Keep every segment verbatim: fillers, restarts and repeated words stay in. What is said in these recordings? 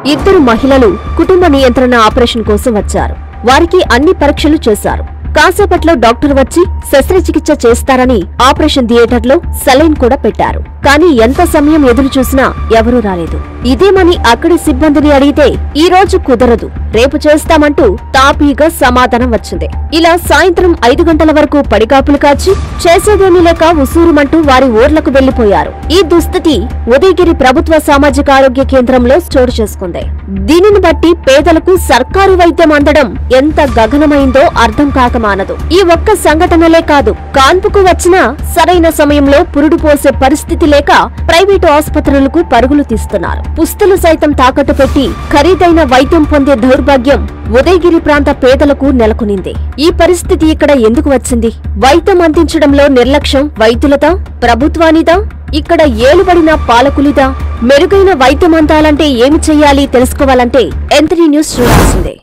ఇద్దరు మహిళలు కుటుంబ నియంత్రణ ఆపరేషన్ కోసం వచ్చారు. వారికి అన్ని పరీక్షలు చేశారు. కాసేపట్లో డాక్టర్ వచ్చి శస్త్రచికిత్స చేస్తారని ఆపరేషన్ థియేటర్లో సలైన్ కూడా పెట్టారు. కానీ ఎంత సమయం ఎదురు చూసినా ఎవరూ రాలేదు. ఇదేమని అక్కడి సిబ్బందిని అడిగితే ఈ రోజు కుదరదు, రేపు చేస్తామంటూ తాపీగా సమాధానం వచ్చింది. ఇలా సాయంత్రం ఐదు గంటల వరకు పడిగాపులు కాచి చేసేదేమీ లేక ఉసూరుమంటూ వారి ఊర్లకు వెళ్లిపోయారు. ఈ దుస్థితి ఉదయగిరి ప్రభుత్వ సామాజిక ఆరోగ్య కేంద్రంలో చోటు చేసుకుంది. దీనిని బట్టి పేదలకు సర్కారు వైద్యం అందడం ఎంత గగనమైందో అర్థం కాక మానదు. ఈ ఒక్క సంఘటనలే కాదు, కాన్పుకు వచ్చినా సరైన సమయంలో పురుడు పోసే పరిస్థితి లేక ప్రైవేటు ఆసుపత్రులకు పరుగులు తీస్తున్నారు. పుస్తులు సైతం తాకట్టు పెట్టి ఖరీదైన వైద్యం పొందే దౌర్భాగ్యం ఉదయగిరి ప్రాంత పేదలకు నెలకొనింది. ఈ పరిస్థితి ఇక్కడ ఎందుకు వచ్చింది? వైద్యం అందించడంలో నిర్లక్ష్యం వైద్యులదా, ప్రభుత్వానిదా, ఇక్కడ ఏలుబడిన పాలకులిదా? మెరుగైన వైద్యం అందాలంటే ఏమి చెయ్యాలి తెలుసుకోవాలంటే ఎంత్రీ న్యూస్ చూడాల్సిందే.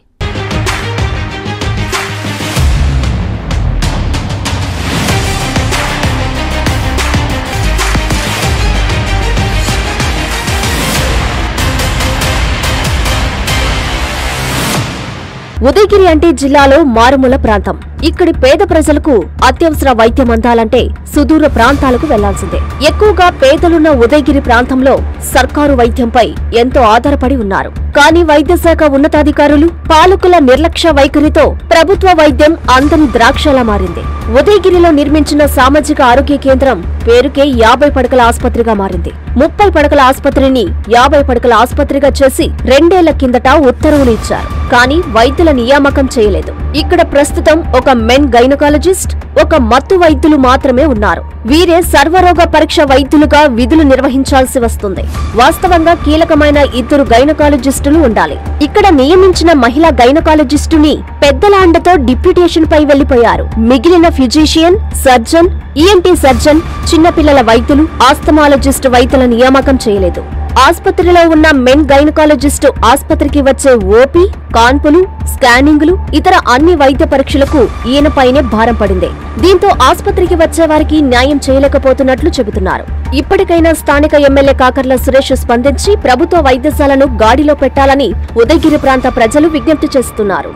ఉదయగిరి అంటే జిల్లాలో మారుమూల ప్రాంతం. ఇక్కడి పేద ప్రజలకు అత్యవసర వైద్యం అందాలంటే సుదూర ప్రాంతాలకు వెళ్లాల్సిందే. ఎక్కువగా పేదలున్న ఉదయగిరి ప్రాంతంలో సర్కారు వైద్యంపై ఎంతో ఆధారపడి ఉన్నారు. కానీ వైద్య శాఖ ఉన్నతాధికారులు పాలకుల నిర్లక్ష్య వైఖరితో ప్రభుత్వ వైద్యం అందని ద్రాక్షలా మారింది. ఉదయగిరిలో నిర్మించిన సామాజిక ఆరోగ్య కేంద్రం పేరుకే యాభై పడకల ఆసుపత్రిగా మారింది. ముప్పై పడకల ఆసుపత్రిని యాభై పడకల ఆసుపత్రిగా చేసి రెండేళ్ల కిందట ఉత్తర్వులు ఇచ్చారు. కానీ వైద్యుల నియామకం చేయలేదు. ఇక్కడ ప్రస్తుతం ఒక మెన్ గైనకాలజిస్ట్, ఒక మత్తు వైద్యులు మాత్రమే ఉన్నారు. వీరే సర్వరోగ పరీక్ష వైద్యులుగా విధులు నిర్వహించాల్సి వస్తుంది. వాస్తవంగా కీలకమైన ఇద్దరు గైనకాలజిస్టులు ఉండాలి. ఇక్కడ నియమించిన మహిళా గైనకాలజిస్టుని పెద్దల అండతో డిప్యూటేషన్ పై వెళ్లిపోయారు. మిగిలిన ఫిజీషియన్, సర్జన్, ఈఎన్టీ సర్జన్, చిన్నపిల్లల వైద్యులు, ఆస్తమాలజిస్ట్ వైద్యుల నియామకం చేయలేదు. ఆసుపత్రిలో ఉన్న మెన్ గైనకాలజిస్టు ఆసుపత్రికి వచ్చే ఓపీ, కాన్పులు, స్కానింగులు, ఇతర అన్ని వైద్య పరీక్షలకు ఈయనపైనే భారం పడింది. దీంతో ఆసుపత్రికి వచ్చే వారికి న్యాయం చేయలేకపోతున్నట్లు చెబుతున్నారు. ఇప్పటికైనా స్థానిక ఎమ్మెల్యే కాకర్ల సురేష్ స్పందించి ప్రభుత్వ వైద్యశాలను గాడిలో పెట్టాలని ఉదయగిరి ప్రాంత ప్రజలు విజ్ఞప్తి చేస్తున్నారు.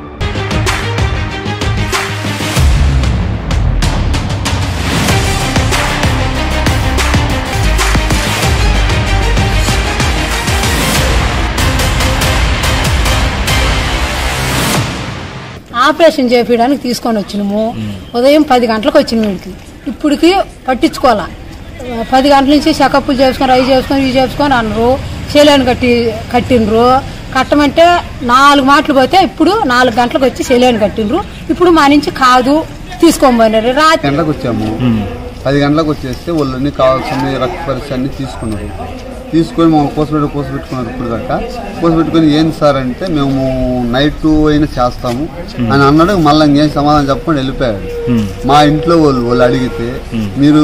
ఆపరేషన్ చేయించడానికి తీసుకొని వచ్చినాము. ఉదయం పది గంటలకు వచ్చిన వీడికి ఇప్పటికి పట్టించుకోవాలా. పది గంటల నుంచి చెకప్లు చేసుకొని అవి చేసుకొని ఇవి చేసుకొని అన్నారు. సెలైన్ కట్టి కట్టిండ్రు. కట్టమంటే నాలుగు మాటలు పోతే ఇప్పుడు నాలుగు గంటలకు వచ్చి సెలైన్ కట్టిండ్రు. ఇప్పుడు మా నుంచి కాదు తీసుకొని పోయినారు. రాత్రి గంటలకు వచ్చాము. పది గంటలకు వచ్చేస్తే వాళ్ళని కావాల్సిన రక్త పరీక్ష అన్ని తీసుకున్నారు. తీసుకొని మేము కోసపెట్టు కోసపెట్టుకున్నారు. ఇప్పుడు దాకా కోసపెట్టుకుని ఏంది సార్ అంటే మేము నైట్ అయినా చేస్తాము అని అన్నాడు. మళ్ళీ ఇంకేం సమాధానం చెప్పకుండా వెళ్ళిపోయాడు. మా ఇంట్లో వాళ్ళు వాళ్ళు అడిగితే మీరు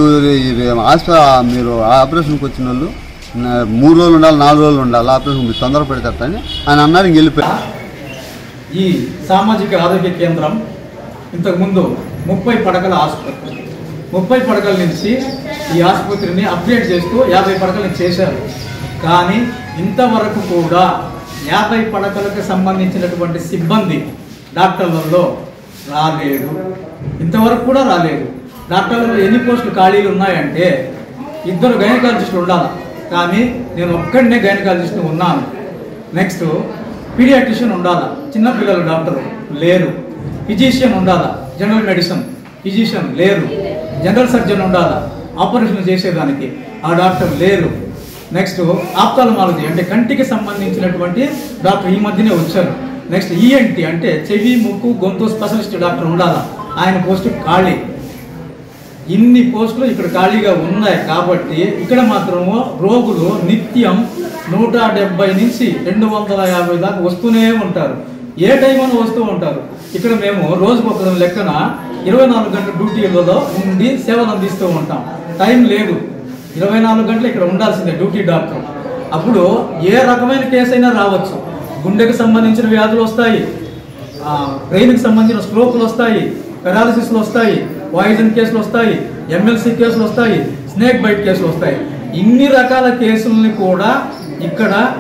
మీరు ఆపరేషన్కి వచ్చిన వాళ్ళు మూడు రోజులు ఉండాలి, నాలుగు రోజులు ఉండాలి, ఆపరేషన్ మీరు తొందర పెడతారని ఆయన అన్నాడు. ఇంక వెళ్ళిపోయాడు. ఈ సామాజిక ఆరోగ్య కేంద్రం ఇంతకుముందు ముప్పై పడకల ఆసుపత్రి, ముప్పై పడకల నుంచి ఈ ఆసుపత్రిని అప్గ్రేడ్ చేస్తూ యాభై పడకలను చేశారు. కానీ ఇంతవరకు కూడా యాభై పడకలకు సంబంధించినటువంటి సిబ్బంది డాక్టర్లలో రాలేదు. ఇంతవరకు కూడా రాలేదు. డాక్టర్లలో ఎన్ని పోస్టులు ఖాళీలు ఉన్నాయంటే ఇద్దరు గైనకాలజిస్టులు ఉండాలి. కానీ నేను ఒక్కడనే గైనకాలజిస్ట్ ఉన్నాను. నెక్స్ట్ పీడియాట్రిషియన్ ఉండాలా, చిన్నపిల్లల డాక్టర్ లేరు. ఫిజీషియన్ ఉండాలా, జనరల్ మెడిసిన్ ఫిజీషియన్ లేరు. జనరల్ సర్జన్ ఉండాలా, ఆపరేషన్ చేసేదానికి ఆ డాక్టర్ లేరు. నెక్స్ట్ ఆప్థాల్మాలజీ అంటే కంటికి సంబంధించినటువంటి డాక్టర్ ఈ మధ్యనే వచ్చారు. నెక్స్ట్ ఈఎన్టీ అంటే చెవి, ముక్కు, గొంతు స్పెషలిస్ట్ డాక్టర్ ఉండాలా, ఆయన పోస్టు ఖాళీ. ఇన్ని పోస్టులు ఇక్కడ ఖాళీగా ఉన్నాయి. కాబట్టి ఇక్కడ మాత్రము రోగులు నిత్యం నూట డెబ్బై నుంచి రెండు వందల యాభై దాకా వస్తూనే ఉంటారు. ఏ టైం అని వస్తూ ఉంటారు. ఇక్కడ మేము రోజుకు ఒక లెక్కన ఇరవై నాలుగు గంటల డ్యూటీలలో ఉండి సేవలు అందిస్తూ ఉంటాం. టైం లేదు, ఇరవై నాలుగు గంటలు ఇక్కడ ఉండాల్సిందే డ్యూటీ డాక్టర్. అప్పుడు ఏ రకమైన కేసు అయినా రావచ్చు. గుండెకు సంబంధించిన వ్యాధులు వస్తాయి, బ్రెయిన్కి సంబంధించిన స్ట్రోకులు వస్తాయి, పెరాలసిస్లు వస్తాయి, పాయిజన్ కేసులు వస్తాయి, ఎమ్మెల్సీ కేసులు వస్తాయి, స్నేక్ బైట్ కేసులు వస్తాయి. ఇన్ని రకాల కేసుల్ని కూడా ఇక్కడ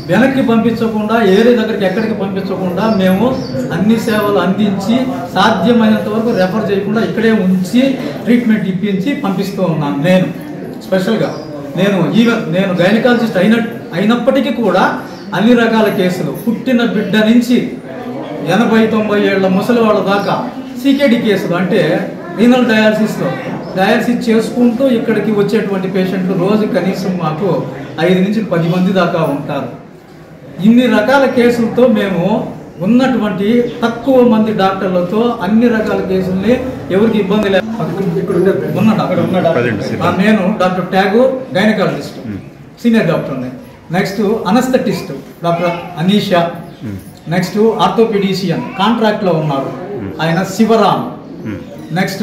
వెనక్కి పంపించకుండా ఏరే దగ్గరికి ఎక్కడికి పంపించకుండా మేము అన్ని సేవలు అందించి సాధ్యమైనంత వరకు రెఫర్ చేయకుండా ఇక్కడే ఉంచి ట్రీట్మెంట్ ఇప్పించి పంపిస్తూ ఉన్నాను. నేను స్పెషల్గా నేను ఈవెన్ నేను గైనకాలజిస్ట్ అయిన అయినప్పటికీ కూడా అన్ని రకాల కేసులు పుట్టిన బిడ్డ నుంచి ఎనభై తొంభై ఏళ్ల ముసలి వాళ్ళ దాకా సీకేడి కేసులు అంటే రీనల్ డయాలసిస్లో డయాలసిస్ చేసుకుంటూ ఇక్కడికి వచ్చేటువంటి పేషెంట్లు రోజు కనీసం మాకు ఐదు నుంచి పది మంది దాకా ఉంటారు. ఇన్ని రకాల కేసులతో మేము ఉన్నటువంటి తక్కువ మంది డాక్టర్లతో అన్ని రకాల కేసుల్ని ఎవరికి ఇబ్బంది లేకుండా ఉన్న డాక్టర్ నేను డాక్టర్ ట్యాగూర్ గైనకాలజిస్ట్ సీనియర్ డాక్టర్ని. Next anaesthetist doctor Anisha. Next orthopaedician కాంట్రాక్ట్లో ఉన్నారు ఆయన శివరామ్. నెక్స్ట్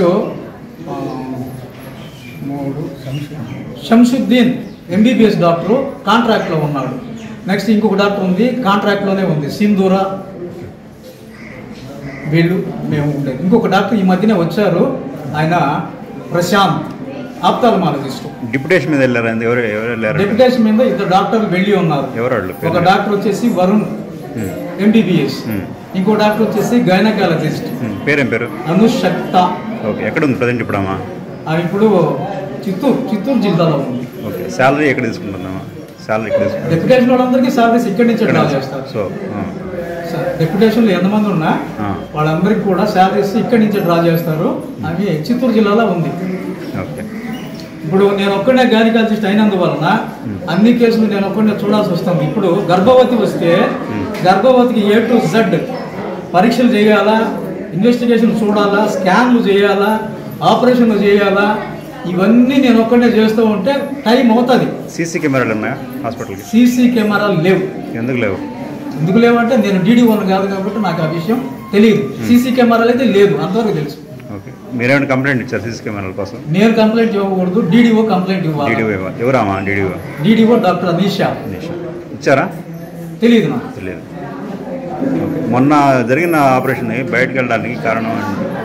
మూడు శంషుద్దీన్ ఎంబీబీఎస్ డాక్టరు కాంట్రాక్ట్లో ఉన్నాడు. నెక్స్ట్ ఇంకొక డాక్టర్ ఉంది కాంట్రాక్ట్లోనే ఉంది సింధూర. వీళ్ళు మేము ఉండేది. ఇంకొక డాక్టర్ ఈ మధ్యనే వచ్చారు ఆయన ప్రశాంత్ ఆప్థాల్మాలజిస్ట్. డిప్యుటేషన్ మీద వెళ్ళారు. ఎవరు ఎవరు వెళ్ళారు? డిప్యుటేషన్ మీద ఇద్దరు డాక్టర్లు వెళ్ళి ఉన్నారు. ఎవరు? ఒక డాక్టర్ వచ్చేసి వరుణ్ ఎంబీబీఎస్, ఇంకో డాక్టర్ వచ్చేసి గైనకాలజిస్ట్ పేరేం పేరు? అనుషక్త. ఓకే, ఎక్కడ ఉంది ప్రజెంట్ ఇప్పుడమ్మా? ఇప్పుడు చిత్తూరు చిత్తూరు జిల్లాలో ఉంది. ఓకే, శాలరీ ఎక్కడ తీసుకుంటున్నామా? శాలరీ ఇక్కడ తీసుకుంటాం. డెప్యుటేషన్ వాళ్ళందరికీ శాలరీస్ ఇక్కడి నుంచి డ్రా చేస్తారు. సో డెప్యుటేషన్లో ఎంతమంది ఉన్నా వాళ్ళందరికీ కూడా శాలరీస్ ఇక్కడి నుంచి డ్రా చేస్తారు. అవి చిత్తూరు జిల్లాలో ఉంది. ఓకే, ఇప్పుడు నేను ఒక్కడే గైనకాలజిస్ట్ అయినందువలన అన్ని కేసులు నేను ఒక్కడే చూడాల్సి వస్తుంది. ఇప్పుడు గర్భవతి వస్తే గర్భవతికి ఏ టు జెడ్ పరీక్షలు చేయాలా, ఇన్వెస్టిగేషన్ చూడాలా, స్కాన్లు చేయాలా, ఆపరేషన్లు చేయాలా, ఇవన్నీ నేను ఒక్కడే చేస్తూ ఉంటే టైం అవుతుంది. సీసీ కెమెరాలు ఉన్నాయా హాస్పిటల్కి? సీసీ కెమెరాలు లేవు. ఎందుకు లేవు? ఎందుకు లేవంటే నేను డీడీఓను కాదు కాబట్టి నాకు ఆ విషయం తెలియదు. సీసీ కెమెరాలు అయితే లేదు, అంతవరకు తెలుసు. ఓకే, మీరేమైనా కంప్లైంట్ ఇచ్చారు సీసీ కెమెరాల కోసం? నేను కంప్లైంట్ ఇవ్వకూడదు, డీడీఓ కంప్లైంట్ ఇవ్వాలి. డీడీఓ ఎవరామా? DDO DDO doctor Anisha. ఇచ్చారా? తెలియదు నాకు. తెలియదు. మొన్న జరిగిన ఆపరేషన్ బయటకు వెళ్ళడానికి కారణం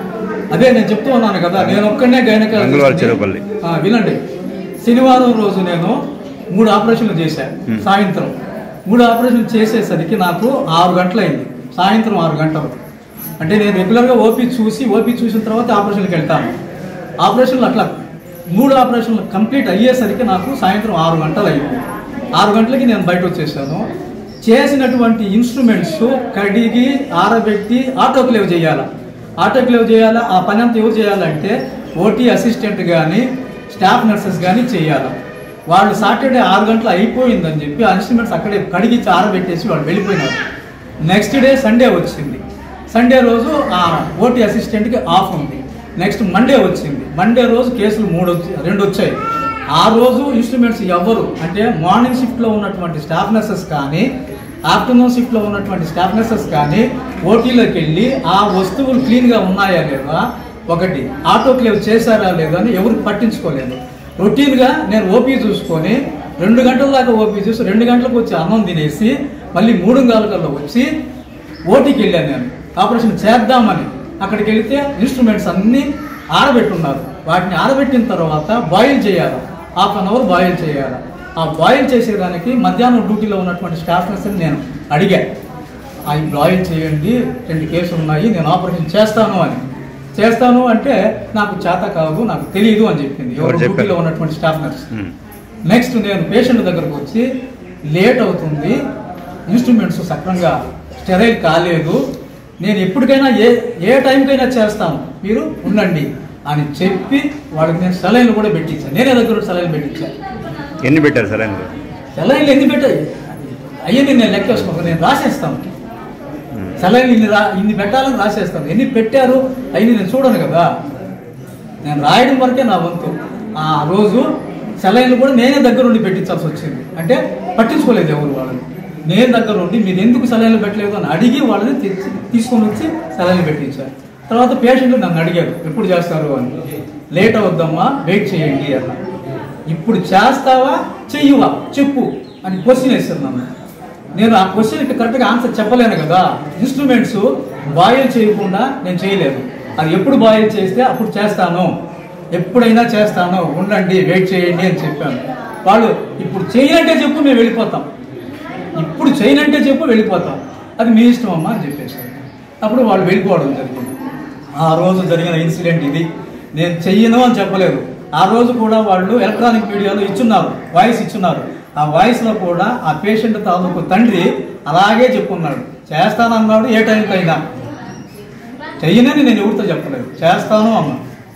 అదే నేను చెప్తూ ఉన్నాను కదా, నేను ఒక్కనే గైనకాలజిస్ట్. చెరుపల్లి వినండి, శనివారం రోజు నేను మూడు ఆపరేషన్లు చేశాను. సాయంత్రం మూడు ఆపరేషన్లు చేసేసరికి నాకు ఆరు గంటలైంది. సాయంత్రం ఆరు గంటలు అంటే నేను రెగ్యులర్గా ఓపీ చూసి ఓపీ చూసిన తర్వాత ఆపరేషన్కి వెళ్తాను. ఆపరేషన్లు అట్లా మూడు ఆపరేషన్లు కంప్లీట్ అయ్యేసరికి నాకు సాయంత్రం ఆరు గంటలు అయింది. ఆరు గంటలకి నేను బయట వచ్చేసాను. చేసినటువంటి ఇన్స్ట్రుమెంట్స్ కడిగి ఆరబెట్టి ఆటోక్లేవ్ చేయాలి. ఆటోక్లేవ్ చేయాలా, ఆ పని అంతా ఎవరు చేయాలంటే ఓటీ అసిస్టెంట్ కానీ స్టాఫ్ నర్సెస్ కానీ చేయాలి. వాళ్ళు సాటర్డే ఆరు గంటలు అయిపోయిందని చెప్పి ఆ ఇన్స్ట్రుమెంట్స్ అక్కడే కడిగించి ఆరబెట్టేసి వాళ్ళు వెళ్ళిపోయినారు. నెక్స్ట్ డే సండే వచ్చింది. సండే రోజు ఆ ఓటీ అసిస్టెంట్కి ఆఫ్ ఉంది. నెక్స్ట్ మండే వచ్చింది. మండే రోజు కేసులు మూడు వచ్చి రెండు వచ్చాయి. ఆ రోజు ఇన్స్ట్రుమెంట్స్ ఎవ్వరు అంటే మార్నింగ్ షిఫ్ట్లో ఉన్నటువంటి స్టాఫ్ నర్సెస్ కానీ ఆఫ్టర్నూన్ షిఫ్ట్లో ఉన్నటువంటి స్టాఫ్ నర్సెస్ కానీ ఓటీలోకి వెళ్ళి ఆ వస్తువులు క్లీన్గా ఉన్నాయా లేదా, ఒకటి ఆటోక్లేవ్ చేశారా లేదా అని ఎవరు పట్టించుకోలేదు. రొటీన్గా నేను ఓపీ చూసుకొని రెండు గంటల దాకా ఓపీ చూసి రెండు గంటలకు వచ్చి అన్నం తినేసి మళ్ళీ మూడు గంటల వచ్చి ఓటీకి వెళ్ళాను. నేను ఆపరేషన్ చేద్దామని అక్కడికి వెళితే ఇన్స్ట్రుమెంట్స్ అన్నీ ఆరబెట్టున్నారు. వాటిని ఆరబెట్టిన తర్వాత బాయిల్ చేయాలి. హాఫ్ అన్ అవర్ బాయిల్ చేయాలి. ఆ బాయిల్ చేసేదానికి మధ్యాహ్నం డ్యూటీలో ఉన్నటువంటి స్టాఫ్ నర్స్ని నేను అడిగా, అవి బాయిల్ చేయండి, రెండు కేసులు ఉన్నాయి, నేను ఆపరేషన్ చేస్తాను అని. చేస్తాను అంటే నాకు చేత కాదు, నాకు తెలియదు అని చెప్పింది ఎవరు డ్యూటీలో ఉన్నటువంటి స్టాఫ్ నర్స్. నెక్స్ట్ నేను పేషెంట్ దగ్గరకు వచ్చి లేట్ అవుతుంది, ఇన్స్ట్రుమెంట్స్ సక్రంగా స్టెరైల్ కాలేదు, నేను ఎప్పటికైనా ఏ ఏ టైంకైనా చేస్తాను, మీరు ఉండండి అని చెప్పి వాళ్ళకి నేను సెలైన్లు కూడా పెట్టించాను. నేనే దగ్గర సెలైన్లు పెట్టించాను. ఎన్ని పెట్టారు సెలైన్లు? సెలైన్లు ఎన్ని పెట్టాయి అయ్యింది నేను లెక్క వేసుకోక నేను రాసేస్తాను. సెలైన్లు ఇన్ని రా ఇన్ని పెట్టాలని రాసేస్తాను. ఎన్ని పెట్టారు అయ్యి నేను చూడను కదా, నేను రాయడం వరకే నా వంతు. ఆ రోజు సెలైన్లు కూడా నేనే దగ్గర ఉండి పెట్టించాల్సి వచ్చింది. అంటే పట్టించుకోలేదు ఎవరు వాళ్ళని. నేను దగ్గర ఉండి మీరు ఎందుకు సెలైన్లు పెట్టలేదు అని అడిగి వాళ్ళని తెచ్చి తీసుకొని వచ్చి సెలైన్లు పెట్టించారు. తర్వాత పేషెంట్లు నన్ను అడిగారు ఎప్పుడు చేస్తారు అని. లేట్ అవుద్దమ్మా, వెయిట్ చేయండి అన్న. ఇప్పుడు చేస్తావా చెయ్యవా చెప్పు అని క్వశ్చన్ వేస్తారు నన్ను. నేను ఆ క్వశ్చన్కి కరెక్ట్గా ఆన్సర్ చెప్పలేను కదా. ఇన్స్ట్రుమెంట్స్ బాయిల్ చేయకుండా నేను చేయలేదు. అది ఎప్పుడు బాయిల్ చేస్తే అప్పుడు చేస్తాను, ఎప్పుడైనా చేస్తాను, ఉండండి వెయిట్ చేయండి అని చెప్పాను. వాళ్ళు ఇప్పుడు చేయాలంటే చెప్పు మేము వెళ్ళిపోతాం. ఇప్పుడు చేయనంటే చెప్పు వెళ్ళిపోతాం, అది మీ ఇష్టం అమ్మా అని చెప్పేశారు. అప్పుడు వాళ్ళు వెళ్ళిపోవడం జరిగింది. ఆ రోజు జరిగిన ఇన్సిడెంట్ ఇది. నేను చెయ్యను అని చెప్పలేదు. ఆ రోజు కూడా వాళ్ళు ఎలక్ట్రానిక్ మీడియాలో ఇచ్చున్నారు, వాయిస్ ఇచ్చున్నారు. ఆ వాయిస్లో కూడా ఆ పేషెంట్ తాలూకు తండ్రి అలాగే చెప్పుకున్నాడు, చేస్తానన్నాడు. ఏ టైంకైనా చెయ్యనని నేను ఎవరితో చెప్పలేదు, చేస్తాను అన్నా.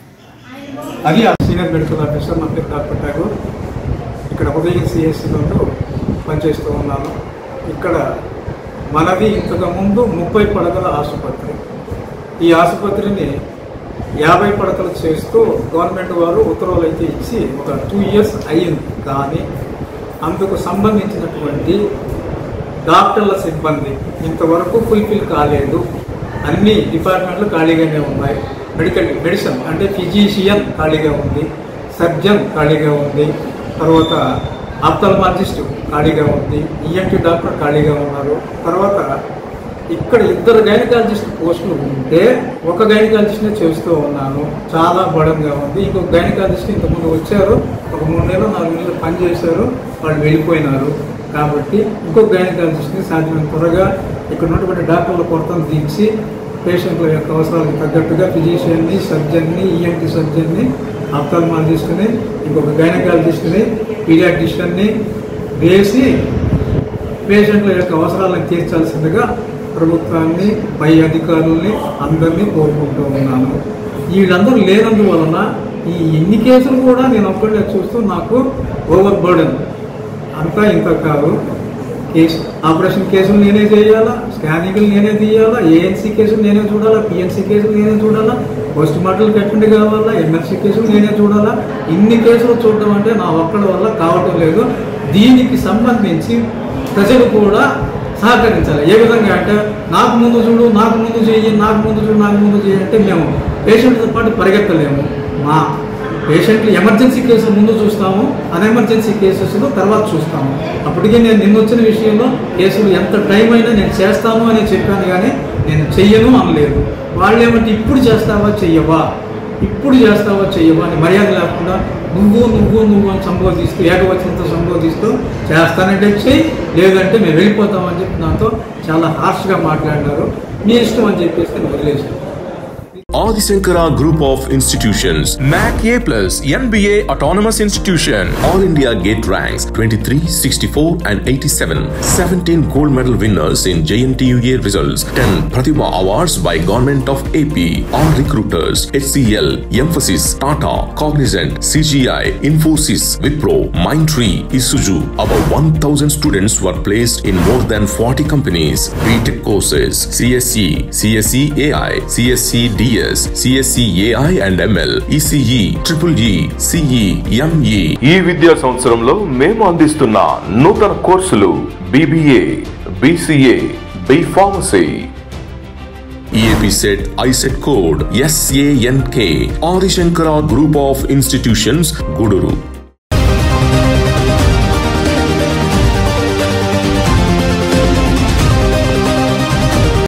అది ఆ సీనియర్ మెడికల్ ఆఫీసర్ నా పేరు డాక్టర్ ఠాగూర్. ఇక్కడ ఉదయం సిఎస్సిలో పనిచేస్తూ ఉన్నాను. ఇక్కడ మనది ఇంతకుముందు ముప్పై పడకల ఆసుపత్రి. ఈ ఆసుపత్రిని యాభై పడకలు చేస్తూ గవర్నమెంట్ వారు ఉత్తర్వులు అయితే ఇచ్చి ఒక టూ ఇయర్స్ అయ్యింది. కానీ అందుకు సంబంధించినటువంటి డాక్టర్ల సిబ్బంది ఇంతవరకు ఫుల్ఫిల్ కాలేదు. అన్ని డిపార్ట్మెంట్లు ఖాళీగానే ఉన్నాయి. మెడికల్ మెడిసిన్ అంటే ఫిజీషియన్ ఖాళీగా ఉంది, సర్జన్ ఖాళీగా ఉంది, తర్వాత ఆప్థల్మాలజిస్ట్ ఖాళీగా ఉంది, ఈఎన్టీ డాక్టర్ ఖాళీగా ఉన్నారు. తర్వాత ఇక్కడ ఇద్దరు గైనకాలజిస్ట్ పోస్టులు ఉంటే ఒక గైనకాలజిస్ట్నే చేస్తూ ఉన్నాను. చాలా బడంగా ఉంది. ఇంకొక గైనకాలజిస్ట్ ఇంతకుముందు వచ్చారు, ఒక మూడు నెలలు నాలుగు నెలలు పనిచేశారు, వాళ్ళు వెళ్ళిపోయినారు. కాబట్టి ఇంకొక గైనకాలజిస్ట్ని సాధ్యమైన త్వరగా ఇక్కడ ఉన్నటువంటి డాక్టర్ల కొరతను తీర్చి పేషెంట్ల యొక్క అవసరాలకు తగ్గట్టుగా ఫిజిషియన్ని, సర్జన్ని, ఈఎన్టీ సర్జన్ని, ఆప్థల్మాలజిస్ట్ని, ఇంకొక గైనకాలజిస్ట్ని, పీడియాట్రిషియన్ని వేసి పేషెంట్ల యొక్క అవసరాలను తీర్చాల్సిందిగా ప్రభుత్వాన్ని, పై అధికారుల్ని అందరినీ కోరుకుంటూ ఉన్నాను. వీళ్ళందరూ లేనందువలన ఈ ఎన్ని కేసులు కూడా నేను ఒక్కడే చూస్తూ నాకు ఓవర్ బర్డెన్. అంతా ఇంత కాదు. కేసు ఆపరేషన్ కేసులు నేనే చేయాలా, స్కానింగ్లు నేనే తీయాలా, ఏఎన్సీ కేసులు నేనే చూడాలా, పిఎన్సీ కేసులు నేనే చూడాలా, పోస్ట్ మార్టల్ అటెండ్ కావాలా, ఎంఎల్సీ కేసులు నేనే చూడాలా. ఇన్ని కేసులు చూడడం అంటే నా ఒక్కడి వల్ల కావటం లేదు. దీనికి సంబంధించి ప్రజలు కూడా సహకరించాలి. ఏ విధంగా అంటే నాకు ముందు చూడు, నాకు ముందు చేయి, నాకు ముందు చూడు, నాకు ముందు చేయి అంటే మేము పేషెంట్తో పాటు పరిగెత్తలేము. మా పేషెంట్లు ఎమర్జెన్సీ కేసులు ముందు చూస్తాము, అన్ఎమర్జెన్సీ కేసెస్లో తర్వాత చూస్తాము. అప్పటికే నేను నిన్న వచ్చిన విషయంలో కేసులు ఎంత టైం అయినా నేను చేస్తాను అని చెప్పాను, కానీ నేను చెయ్యను అనలేదు. వాళ్ళు ఏమంటే ఇప్పుడు చేస్తావా చెయ్యవా, ఇప్పుడు చేస్తావా చెయ్యవా అని మర్యాద లేకుండా నువ్వు నువ్వు నువ్వు అని సంబోధిస్తూ, ఏకవచనంతో సంబోధిస్తూ చేస్తానంటే చెయ్యి, లేదంటే మేము వెళ్ళిపోతామని చెప్పి నాతో చాలా హార్ష్గా మాట్లాడినారు. మీ ఇష్టం అని చెప్పేసి నేను వదిలేసాను. Adi Shankara Group of Institutions, M A C A plus, N B A Autonomous Institution, All India Gate ranks twenty-three, sixty-four and eighty-seven, seventeen gold medal winners in J N T U A results, ten Pratibha Awards by Government of A P, all recruiters, H C L, Emphasis, Tata, Cognizant, C G I, Infosys, Wipro, Mindtree, Isuzu. About one thousand students were placed in more than forty companies. B Tech courses, C S E, C S E A I, C S E D S, C S E A I and M L, E C E, Triple E, C E, M E. ఈ విద్యా సంవత్సరంలో మేము అందిస్తున్న నూతన కోర్సులు B B A, B C A, B Pharmacy. E A P set I set code S A N K. Adi Shankara Group of Institutions, Guduru.